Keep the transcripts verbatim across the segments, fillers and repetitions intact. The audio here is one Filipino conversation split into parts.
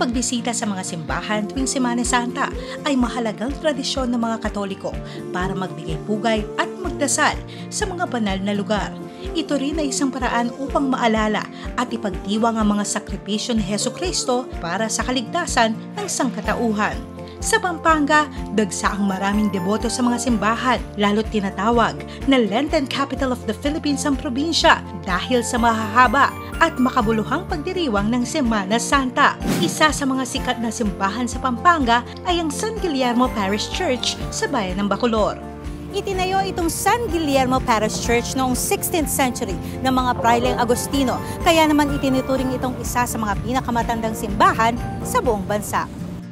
pagbisita sa mga simbahan tuwing Semana Santa ay mahalagang tradisyon ng mga Katoliko para magbigay pugay at magdasal sa mga banal na lugar. Ito rin ay isang paraan upang maalala at ipagdiwang ang mga sakripisyo ni Hesukristo para sa kaligtasan ng sangkatauhan. Sa Pampanga, dagsa ang maraming deboto sa mga simbahan, lalo't tinatawag na Lenten Capital of the Philippines ang probinsya dahil sa mahahaba at makabuluhang pagdiriwang ng Semana Santa. Isa sa mga sikat na simbahan sa Pampanga ay ang San Guillermo Parish Church sa bayan ng Bacolor. Itinayo itong San Guillermo Parish Church noong sixteenth century ng mga praileng Agustino, kaya naman itinuturing itong isa sa mga pinakamatandang simbahan sa buong bansa.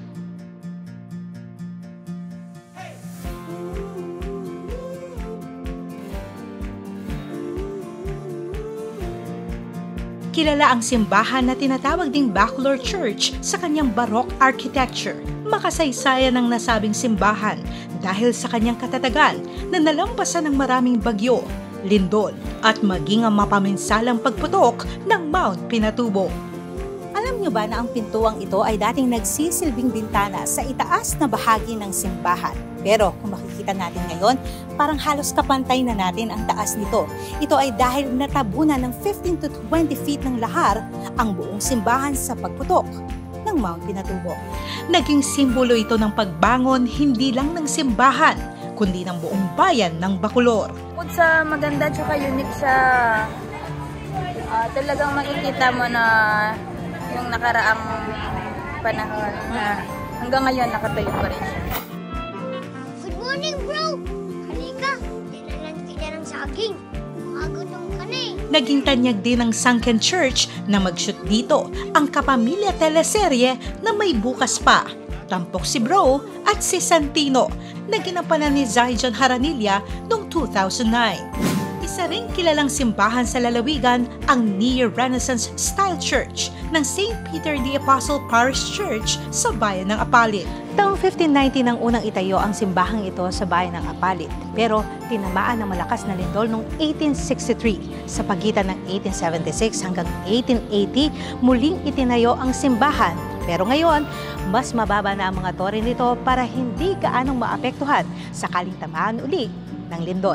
Kilala ang simbahan na tinatawag ding Bacolor Church sa kanyang Baroque architecture. Makasaysayan ang nasabing simbahan dahil sa kanyang katatagan na nalampasan ng maraming bagyo, lindol at maging ang mapaminsalang pagputok ng Mount Pinatubo. Alam niyo ba na ang pintuang ito ay dating nagsisilbing bintana sa itaas na bahagi ng simbahan? Pero kung makikita natin ngayon, parang halos kapantay na natin ang taas nito. Ito ay dahil natabunan ng fifteen to twenty feet ng lahar ang buong simbahan sa pagputok ng Mount Pinatubo. Naging simbolo ito ng pagbangon hindi lang ng simbahan, kundi ng buong bayan ng Bacolor. Bukod sa maganda at unique siya, uh, talagang makikita mo na yung nakaraang panahon na hanggang ngayon nakatayo pa rin siya. Good morning, bro! Halika, dinalan kita ng saging. Magutom ka na eh. Naging tanyag din ng Sunken Church na mag-shoot dito ang kapamilya teleserye na May Bukas Pa, Tampok si Bro at si Santino na ginampanan ni Zaijan Haranilla noong two thousand nine. Isa ring kilalang simbahan sa lalawigan ang Neo-Renaissance Style Church ng Saint Peter the Apostle Parish Church sa bayan ng Apalit. Taong fifteen ninety nang unang itayo ang simbahang ito sa bayan ng Apalit, pero tinamaan ng malakas na lindol noong eighteen sixty-three. Sa pagitan ng eighteen seventy-six hanggang eighteen eighty, muling itinayo ang simbahan. Pero ngayon, mas mababa na ang mga tore nito para hindi gaanong maapektuhan sakaling tamaan uli ng lindol.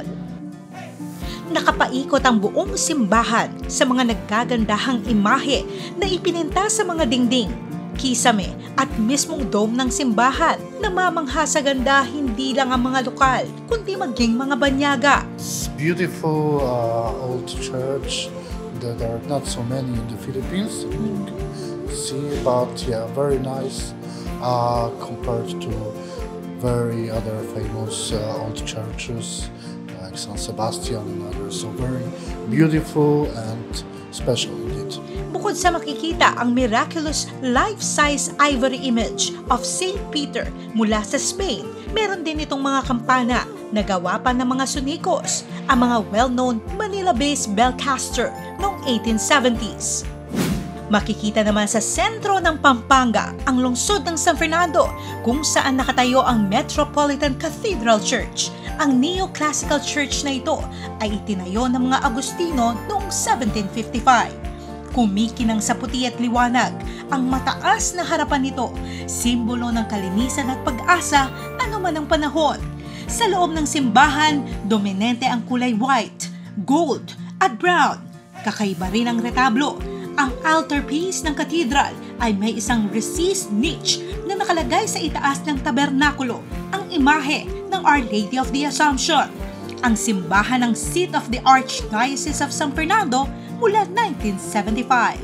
Nakapaikot ang buong simbahan sa mga naggagandahang imahe na ipininta sa mga dingding, kisame at mismong dome ng simbahan. Namamangha sa ganda hindi lang ang mga lokal, kundi maging mga banyaga. It's beautiful uh, old church that are not so many in the Philippines. You can see, but yeah, very nice uh, compared to very other famous uh, old churches. San Sebastian and others. So very beautiful and special indeed. Bukod sa makikita ang miraculous life-size ivory image of Saint Peter mula sa Spain, meron din itong mga kampana na gawa pa ng mga Sunicos, ang mga well-known Manila-based bellcaster noong eighteen seventies. Makikita naman sa sentro ng Pampanga ang lungsod ng San Fernando kung saan nakatayo ang Metropolitan Cathedral Church. Ang neoclassical church na ito ay itinayo ng mga Agustino noong seventeen fifty-five. Kumikinang sa puti at liwanag, ang mataas na harapan nito, simbolo ng kalinisan at pag-asa anuman ang panahon. Sa loob ng simbahan, dominante ang kulay white, gold at brown. Kakaiba rin ang retablo. Ang altarpiece ng katedral ay may isang recessed niche na nakalagay sa itaas ng tabernakulo, ang imahe ng Our Lady of the Assumption, ang simbahan ng seat of the Archdiocese of San Fernando mula nineteen seventy-five.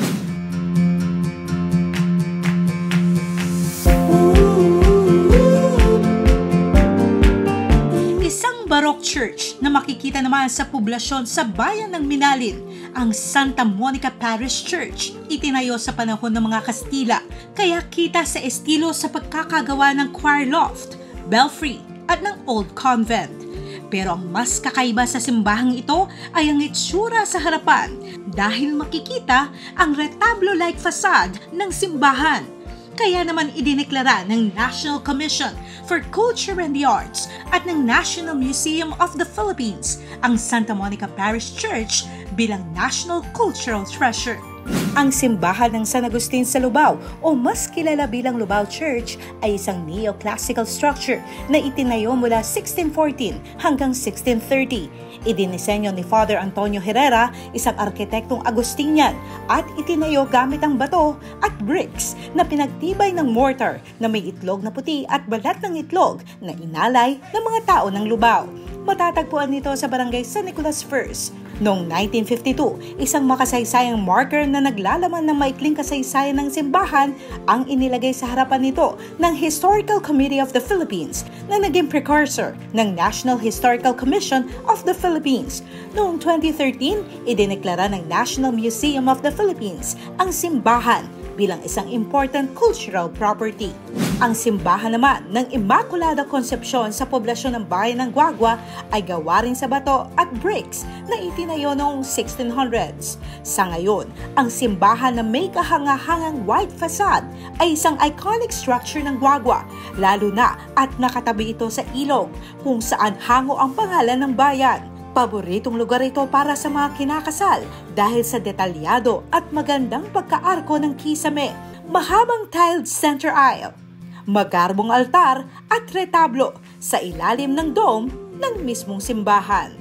Isang Baroque church na makikita naman sa poblasyon sa bayan ng Minalin, ang Santa Monica Parish Church, itinayo sa panahon ng mga Kastila, kaya kita sa estilo sa pagkakagawa ng choir loft, belfry, at ng old convent. Pero ang mas kakaiba sa simbahang ito ay ang itsura sa harapan dahil makikita ang retablo-like facade ng simbahan. Kaya naman idineklara ng National Commission for Culture and the Arts at ng National Museum of the Philippines ang Santa Monica Parish Church bilang National Cultural Treasure. Ang simbahan ng San Agustin sa Lubao o mas kilala bilang Lubao Church ay isang neoclassical structure na itinayo mula sixteen fourteen hanggang sixteen thirty. Idinisenyo ni Father Antonio Herrera, isang arkitektong Agustinian, at itinayo gamit ang bato at bricks na pinagtibay ng mortar na may itlog na puti at balat ng itlog na inalay ng mga tao ng Lubao. Matatagpuan nito sa Barangay San Nicolas First. Noong nineteen fifty-two, isang makasaysayang marker na naglalaman ng maikling kasaysayan ng simbahan ang inilagay sa harapan nito ng Historical Committee of the Philippines na naging precursor ng National Historical Commission of the Philippines. Noong twenty thirteen, idineklara ng National Museum of the Philippines ang simbahan bilang isang important cultural property. Ang simbahan naman ng Immaculada Concepcion sa poblasyon ng bayan ng Guagua ay gawa rin sa bato at bricks na itinayo noong sixteen hundreds. Sa ngayon, ang simbahan na may kahangahangang white facade ay isang iconic structure ng Guagua, lalo na at nakatabi ito sa ilog kung saan hango ang pangalan ng bayan. Paboritong lugar ito para sa mga kinakasal dahil sa detalyado at magandang pagkaarko ng kisame, mahabang tiled center aisle, magarbong altar at retablo sa ilalim ng dome ng mismong simbahan.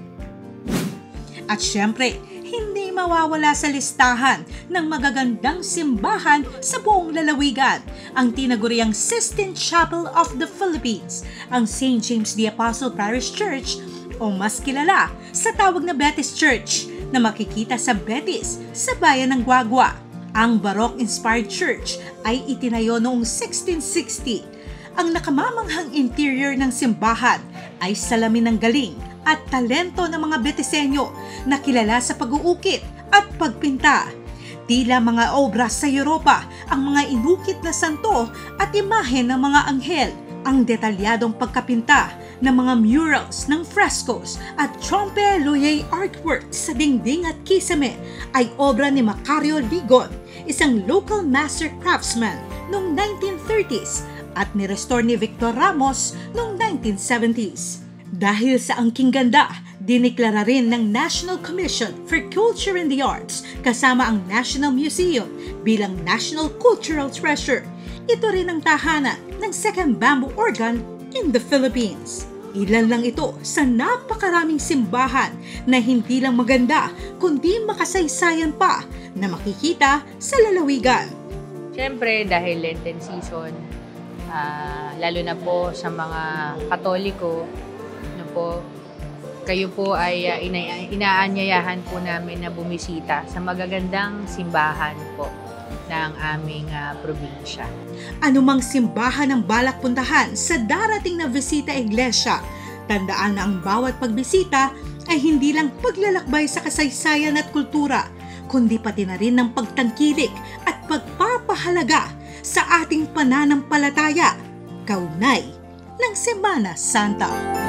At syempre, hindi mawawala sa listahan ng magagandang simbahan sa buong lalawigan ang tinaguriang Sistine Chapel of the Philippines, ang Saint James the Apostle Parish Church o mas kilala sa tawag na Betis Church na makikita sa Betis sa bayan ng Guagua. Ang Baroque-inspired church ay itinayo noong sixteen sixty. Ang nakamamanghang interior ng simbahan ay salamin ng galing at talento ng mga Betisenyo na kilala sa pag-uukit at pagpinta. Tila mga obra sa Europa ang mga inukit na santo at imahen ng mga anghel. Ang detalyadong pagkapinta ng mga murals ng frescoes at trompe-l'oeil artwork sa dingding at kisame ay obra ni Macario Ligon, isang local master craftsman noong nineteen thirties at ni-restore ni Victor Ramos noong nineteen seventies. Dahil sa angking ganda, diniklara rin ng National Commission for Culture and the Arts kasama ang National Museum bilang National Cultural Treasure. Ito rin ang tahanan ng second bamboo organ in the Philippines. Ilan lang ito sa napakaraming simbahan na hindi lang maganda kundi makasaysayan pa na makikita sa lalawigan. Siyempre dahil Lenten season, uh, lalo na po sa mga Katoliko, ano po, kayo po ay uh, ina inaanyayahan po namin na bumisita sa magagandang simbahan po ng aming uh, probinsya. Anumang simbahan ang balak puntahan sa darating na bisita iglesia, tandaan na ang bawat pagbisita ay hindi lang paglalakbay sa kasaysayan at kultura, kundi pati na rin ng pagtangkilik at pagpapahalaga sa ating pananampalataya, kaunay ng Semana Santa.